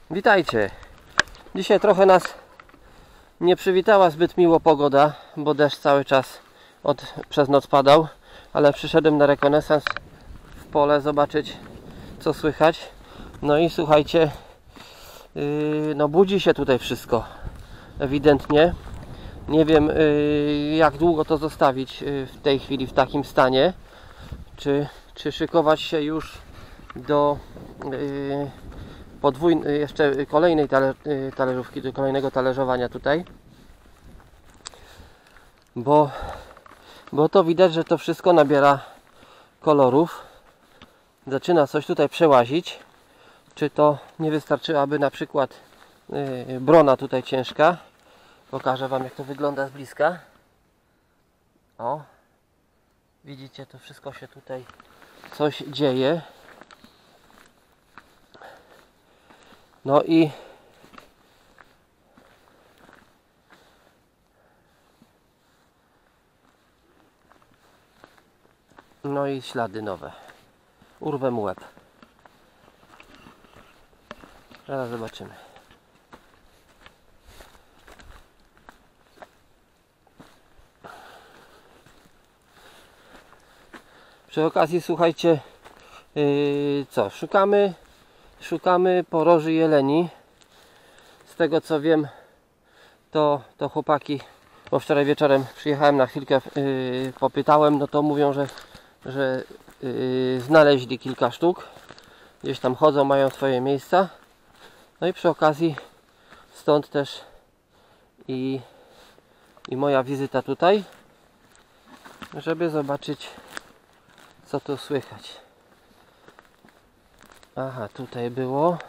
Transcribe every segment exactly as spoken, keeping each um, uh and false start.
Witajcie! Dzisiaj trochę nas nie przywitała zbyt miło pogoda, bo deszcz cały czas od, przez noc padał, ale przyszedłem na rekonesans w pole zobaczyć, co słychać. No i słuchajcie, yy, no budzi się tutaj wszystko ewidentnie. Nie wiem, yy, jak długo to zostawić yy, w tej chwili w takim stanie, czy, czy szykować się już do yy, podwójnej, jeszcze kolejnej taler, talerzówki, do kolejnego talerzowania tutaj, bo, bo to widać, że to wszystko nabiera kolorów, zaczyna coś tutaj przełazić. Czy to nie wystarczyłaby na przykład yy, brona tutaj ciężka? Pokażę Wam, jak to wygląda z bliska. O, widzicie, to wszystko się tutaj coś dzieje. No i no i ślady nowe. Urwę mu łeb. Zaraz zobaczymy. Przy okazji, słuchajcie, yy, co? Szukamy Szukamy poroży jeleni. Z tego co wiem, to, to chłopaki, bo wczoraj wieczorem przyjechałem na chwilkę, yy, popytałem, no to mówią, że, że yy, znaleźli kilka sztuk. Gdzieś tam chodzą, mają swoje miejsca. No i przy okazji stąd też i, i moja wizyta tutaj, żeby zobaczyć, co tu słychać. Aha, tutaj było.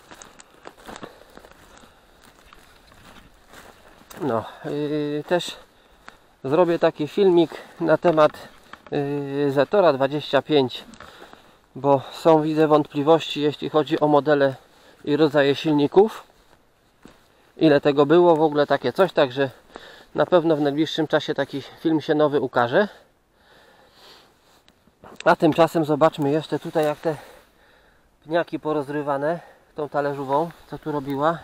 No, yy, też zrobię taki filmik na temat yy, Zetora dwadzieścia pięć, bo są, widzę, wątpliwości, jeśli chodzi o modele i rodzaje silników. Ile tego było, w ogóle takie coś, także na pewno w najbliższym czasie taki film się nowy ukaże. A tymczasem zobaczmy jeszcze tutaj, jak te pniaki porozrywane tą talerzową, co tu robiła.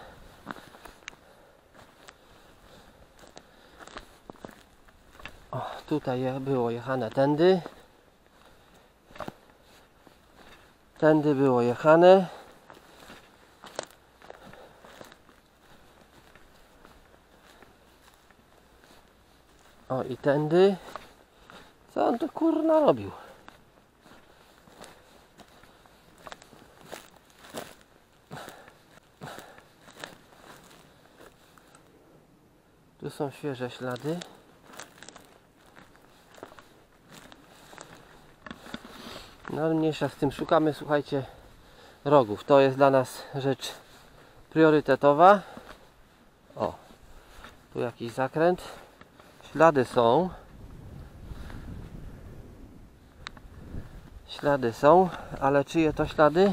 O, tutaj było jechane tędy. Tędy było jechane. O, i tędy. Co on tu kurna robił? Tu są świeże ślady. No mniejsza z tym, szukamy, słuchajcie, rogów. To jest dla nas rzecz priorytetowa. O, tu jakiś zakręt. Ślady są. Ślady są, ale czyje to ślady?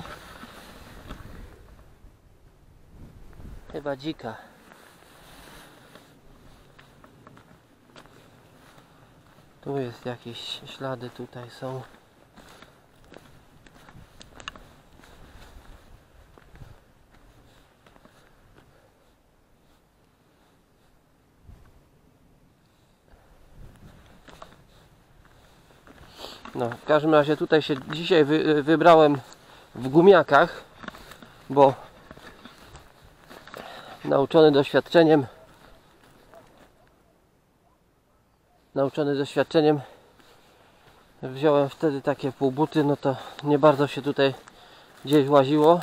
Chyba dzika. Tu jest jakieś ślady, tutaj są. No, w każdym razie tutaj się dzisiaj wy, wybrałem w gumiakach, bo nauczony doświadczeniem nauczony doświadczeniem wziąłem wtedy takie półbuty, no to nie bardzo się tutaj gdzieś łaziło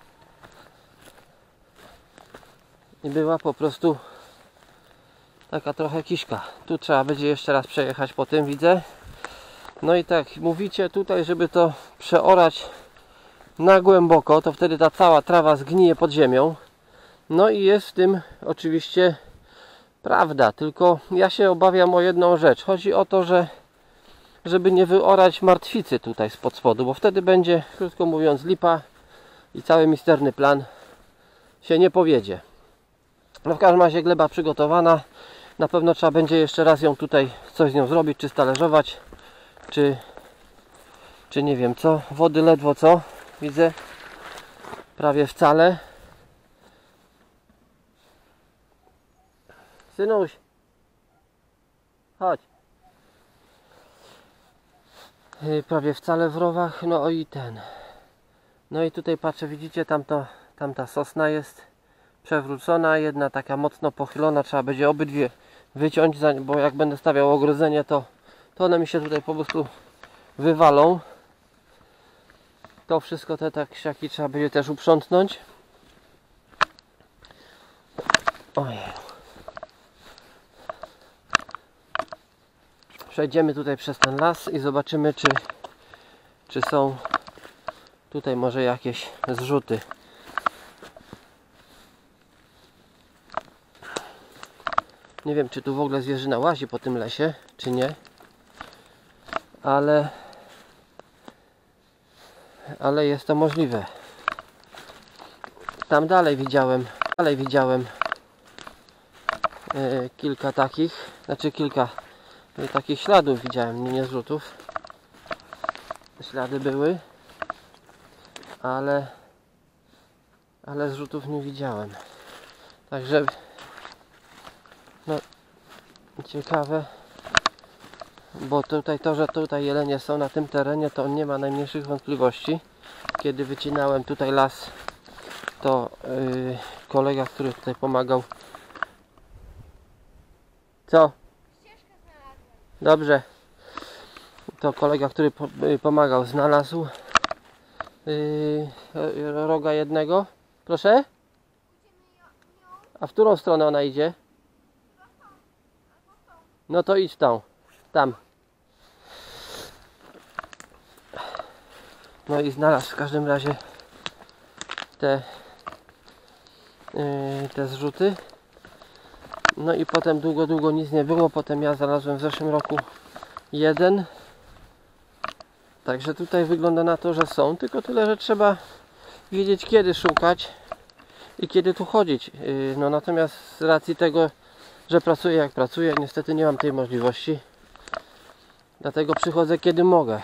i była po prostu taka trochę kiszka. Tu trzeba będzie jeszcze raz przejechać po tym, widzę. No i tak mówicie tutaj, żeby to przeorać na głęboko, to wtedy ta cała trawa zgnije pod ziemią. No i jest w tym oczywiście prawda, tylko ja się obawiam o jedną rzecz. Chodzi o to, że żeby nie wyorać martwicy tutaj spod spodu, bo wtedy będzie, krótko mówiąc, lipa i cały misterny plan się nie powiedzie. No w każdym razie gleba przygotowana. Na pewno trzeba będzie jeszcze raz ją tutaj coś z nią zrobić, czy stalerzować, czy, czy nie wiem co. Wody ledwo co, widzę, prawie wcale. Synuś. Chodź. Yy, prawie wcale w rowach. No i ten. No i tutaj patrzę, widzicie, tamto, tamta sosna jest przewrócona. Jedna taka mocno pochylona. Trzeba będzie obydwie wyciąć, bo jak będę stawiał ogrodzenie, to, to one mi się tutaj po prostu wywalą. To wszystko, te tak siaki trzeba będzie też uprzątnąć. Ojej. Przejdziemy tutaj przez ten las i zobaczymy, czy, czy są tutaj może jakieś zrzuty. Nie wiem, czy tu w ogóle zwierzyna łazi po tym lesie, czy nie. Ale ale jest to możliwe. Tam dalej widziałem, dalej widziałem yy, kilka takich, znaczy kilka yy, takich śladów widziałem, nie, nie zrzutów. Ślady były, ale ale zrzutów nie widziałem. Także no ciekawe, bo tutaj to, że tutaj jelenie są na tym terenie, to nie ma najmniejszych wątpliwości. Kiedy wycinałem tutaj las, to yy, kolega, który tutaj pomagał. Co? Dobrze. To kolega, który po, yy, pomagał, znalazł yy, roga jednego. Proszę? A w którą stronę ona idzie? No to idź tą. Tam. No i znalazł w każdym razie te, yy, te zrzuty. No i potem długo, długo nic nie było. Potem ja znalazłem w zeszłym roku jeden. Także tutaj wygląda na to, że są. Tylko tyle, że trzeba wiedzieć, kiedy szukać i kiedy tu chodzić. Yy, no natomiast z racji tego, że pracuję jak pracuję, niestety nie mam tej możliwości. Dlatego przychodzę, kiedy mogę.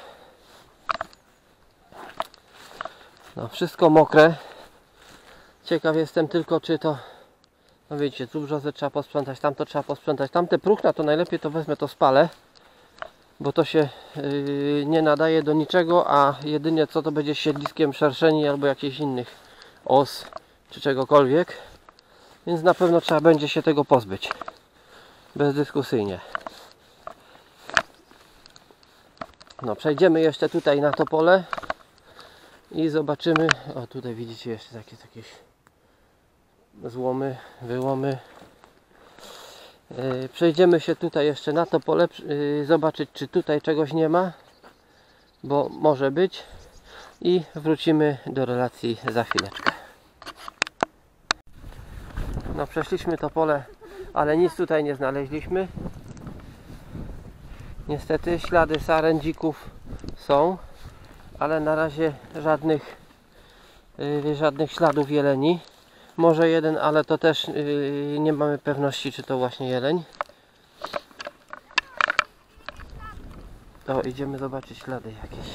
No, wszystko mokre. Ciekaw jestem tylko, czy to, no wiecie, tu brzozę trzeba posprzątać, tamto trzeba posprzątać, tamte próchna to najlepiej to wezmę, to spalę, bo to się yy, nie nadaje do niczego, a jedynie co to będzie siedliskiem szerszeni albo jakichś innych os czy czegokolwiek, więc na pewno trzeba będzie się tego pozbyć bezdyskusyjnie. No, przejdziemy jeszcze tutaj na to pole i zobaczymy. O, tutaj widzicie jeszcze takie jakieś złomy, wyłomy. Yy, przejdziemy się tutaj jeszcze na to pole, yy, zobaczyć, czy tutaj czegoś nie ma, bo może być, i wrócimy do relacji za chwileczkę. No, przeszliśmy to pole, ale nic tutaj nie znaleźliśmy. Niestety ślady saren, dzików są, ale na razie żadnych yy, żadnych śladów jeleni. Może jeden, ale to też yy, nie mamy pewności, czy to właśnie jeleń. To idziemy zobaczyć ślady jakieś.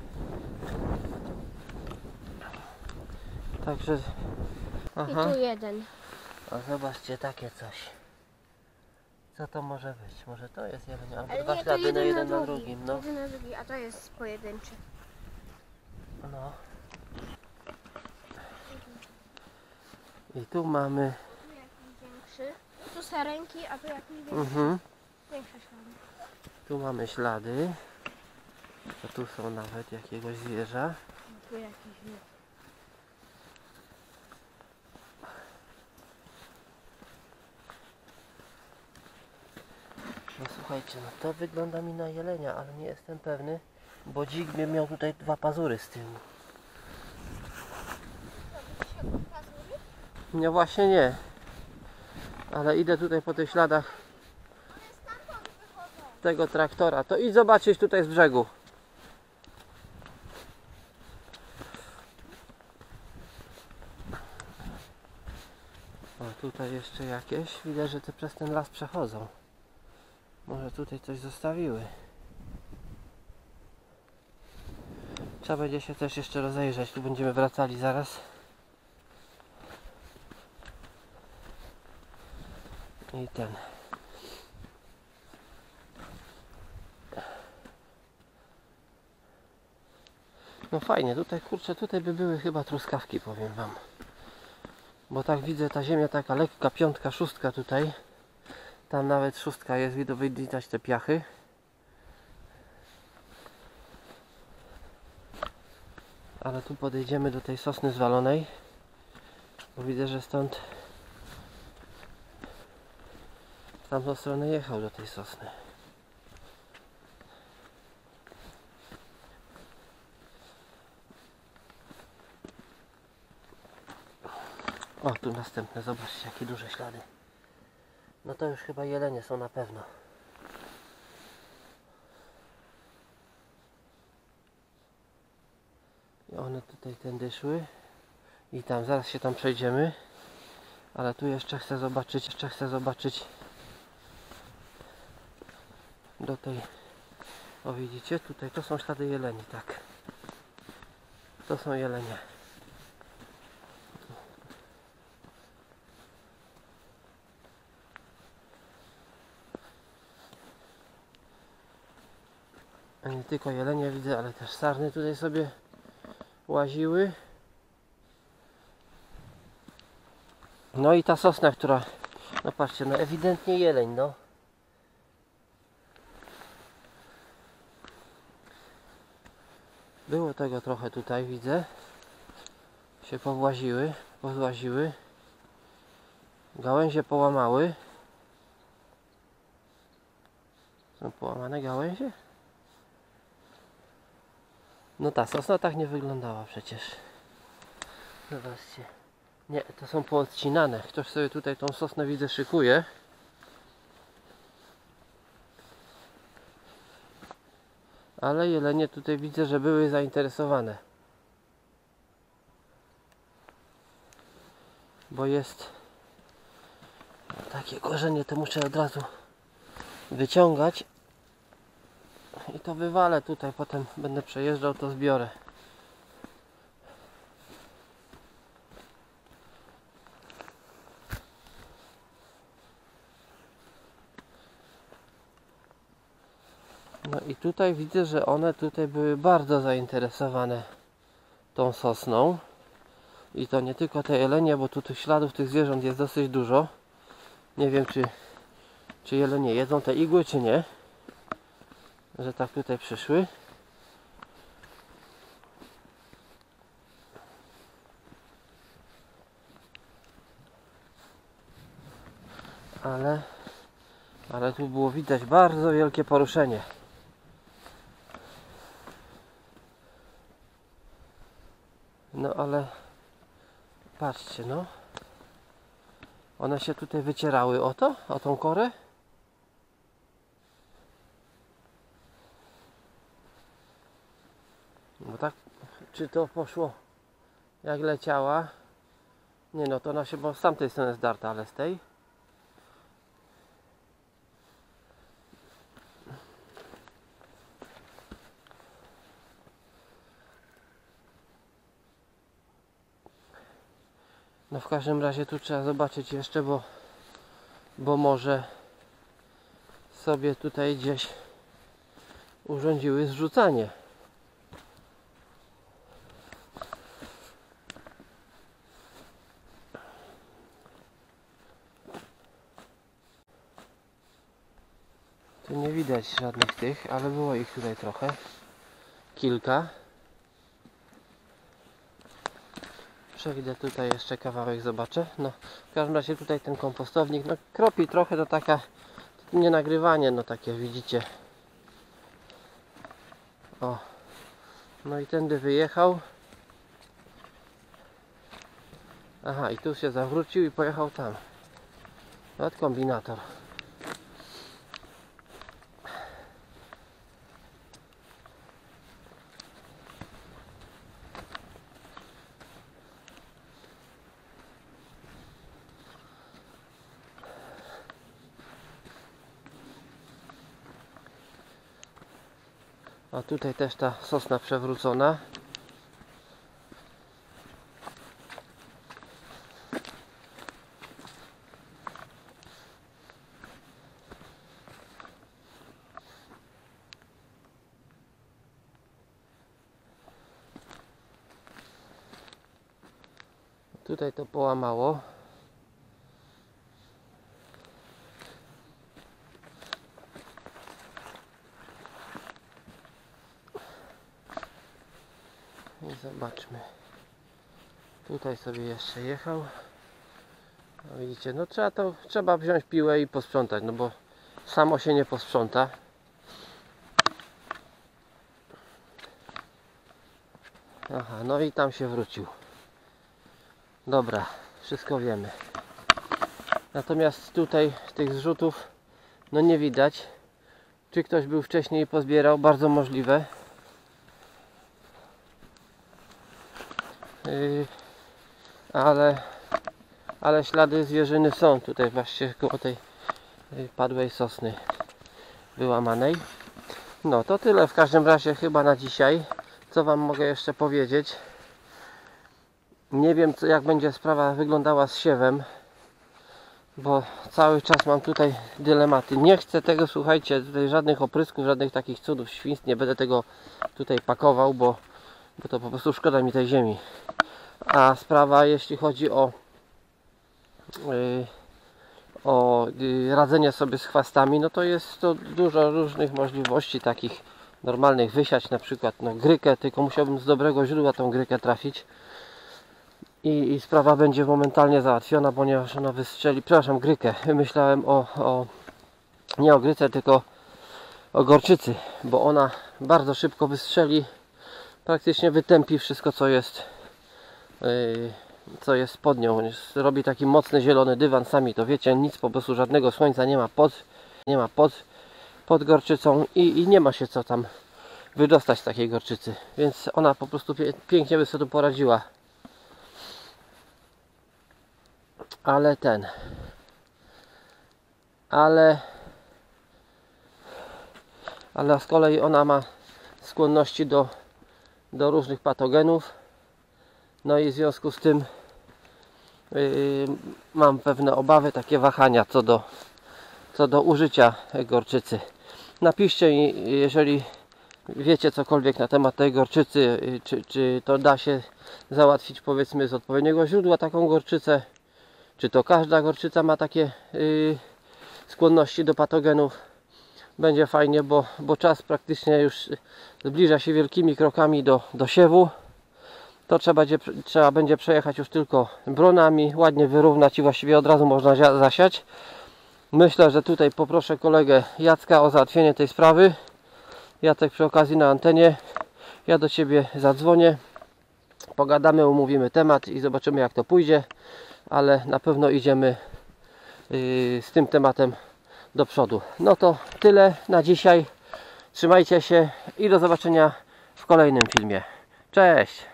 Także aha. I tu jeden. O, zobaczcie, takie coś. Co to może być? Może to jest jeleń, albo Ale dwa nie, to ślady na jeden jeden na na drugi. drugim. No. Jeden na drugi, a to jest pojedynczy. No. I tu mamy. Tu jakiś większy. Tu sarenki, a tu jakiś większy. Mhm. Większy ślady. Tu mamy ślady. To tu są nawet jakiegoś zwierza. Tu jakiś większy. No słuchajcie, no to wygląda mi na jelenia, ale nie jestem pewny, bo dzik mnie miał tutaj dwa pazury z tyłu. No właśnie nie. Ale idę tutaj po tych śladach tego traktora. To idź zobaczyć tutaj z brzegu. O, tutaj jeszcze jakieś. Widać, że te przez ten las przechodzą. Może tutaj coś zostawiły. Trzeba będzie się też jeszcze rozejrzeć. Tu będziemy wracali zaraz. I ten. No fajnie, tutaj kurczę, tutaj by były chyba truskawki, powiem wam. Bo tak widzę, ta ziemia taka lekka, piątka, szóstka tutaj. Tam nawet szóstka jest, widać te piachy. Ale tu podejdziemy do tej sosny zwalonej. Bo widzę, że stąd w tamtą stronę jechał do tej sosny. O, tu następne, zobaczcie jakie duże ślady. No to już chyba jelenie są na pewno. I one tutaj tędy szły. I tam, zaraz się tam przejdziemy. Ale tu jeszcze chcę zobaczyć, jeszcze chcę zobaczyć do tej, o widzicie, tutaj to są ślady jeleni, tak. To są jelenie. A nie tylko jelenie widzę, ale też sarny tutaj sobie łaziły. No i ta sosna, która, no patrzcie, no ewidentnie jeleń, no. Było tego trochę tutaj, widzę. Się powłaziły, pozłaziły. Gałęzie połamały. Są połamane gałęzie? No ta sosna tak nie wyglądała przecież. Zobaczcie. Nie, to są poodcinane. Ktoś sobie tutaj tą sosnę widzę szykuje. Ale jelenie tutaj widzę, że były zainteresowane. Bo jest takie korzenie, to muszę od razu wyciągać. I to wywalę tutaj, potem będę przejeżdżał, to zbiorę. No i tutaj widzę, że one tutaj były bardzo zainteresowane tą sosną. I to nie tylko te jelenie, bo tu tych śladów tych zwierząt jest dosyć dużo. Nie wiem, czy, czy jelenie jedzą te igły, czy nie. Że tak tutaj przyszły. Ale, ale tu było widać bardzo wielkie poruszenie. No ale patrzcie, no. One się tutaj wycierały o to, o tą korę. Bo tak, czy to poszło jak leciała? Nie no, to ona się bo z tamtej strony zdarta, ale z tej. No w każdym razie tu trzeba zobaczyć jeszcze, bo, bo może sobie tutaj gdzieś urządziły zrzucanie. Tu nie widać żadnych tych, ale było ich tutaj trochę. Kilka. Przejdę tutaj jeszcze kawałek, zobaczę. No, w każdym razie tutaj ten kompostownik, no kropi trochę, to taka nie nagrywanie, no takie widzicie. O. No i tędy wyjechał. Aha, i tu się zawrócił i pojechał tam. Od kombinator. A tutaj też ta sosna przewrócona. Tutaj to połamało. I zobaczmy. Tutaj sobie jeszcze jechał. No widzicie, no trzeba to, trzeba wziąć piłę i posprzątać, no bo samo się nie posprząta. Aha, no i tam się wrócił. Dobra, wszystko wiemy. Natomiast tutaj tych zrzutów no nie widać. Czy ktoś był wcześniej i pozbierał? Bardzo możliwe. Yy, ale ale ślady zwierzyny są tutaj właśnie koło tej yy, padłej sosny wyłamanej. No to tyle w każdym razie chyba na dzisiaj. Co wam mogę jeszcze powiedzieć? Nie wiem, co, jak będzie sprawa wyglądała z siewem, bo cały czas mam tutaj dylematy. Nie chcę tego, słuchajcie, tutaj żadnych oprysków, żadnych takich cudów, świństw, nie będę tego tutaj pakował, bo, bo to po prostu szkoda mi tej ziemi. A sprawa, jeśli chodzi o yy, o yy, radzenie sobie z chwastami, no to jest to dużo różnych możliwości takich normalnych. Wysiać na przykład no, grykę, tylko musiałbym z dobrego źródła tą grykę trafić. I, I sprawa będzie momentalnie załatwiona, ponieważ ona wystrzeli, przepraszam, grykę. Myślałem o, o nie o gryce, tylko o gorczycy, bo ona bardzo szybko wystrzeli, praktycznie wytępi wszystko, co jest yy, co jest pod nią. Robi taki mocny zielony dywan, sami to wiecie, nic, po prostu żadnego słońca nie ma pod, nie ma pod, pod gorczycą i, i nie ma się co tam wydostać z takiej gorczycy, więc ona po prostu pie, pięknie by sobie tu poradziła. Ale ten ale ale z kolei ona ma skłonności do, do różnych patogenów, no i w związku z tym yy, mam pewne obawy, takie wahania co do co do użycia gorczycy. Napiszcie, jeżeli wiecie cokolwiek na temat tej gorczycy, czy, czy to da się załatwić, powiedzmy, z odpowiedniego źródła taką gorczycę. Czy to każda gorczyca ma takie yy, skłonności do patogenów? Będzie fajnie, bo, bo czas praktycznie już zbliża się wielkimi krokami do, do siewu. To trzeba będzie, trzeba będzie przejechać już tylko bronami, ładnie wyrównać i właściwie od razu można zasiać. Myślę, że tutaj poproszę kolegę Jacka o załatwienie tej sprawy. Jacek przy okazji na antenie. Ja do Ciebie zadzwonię. Pogadamy, umówimy temat i zobaczymy, jak to pójdzie. Ale na pewno idziemy yy, z tym tematem do przodu. No to tyle na dzisiaj. Trzymajcie się i do zobaczenia w kolejnym filmie. Cześć!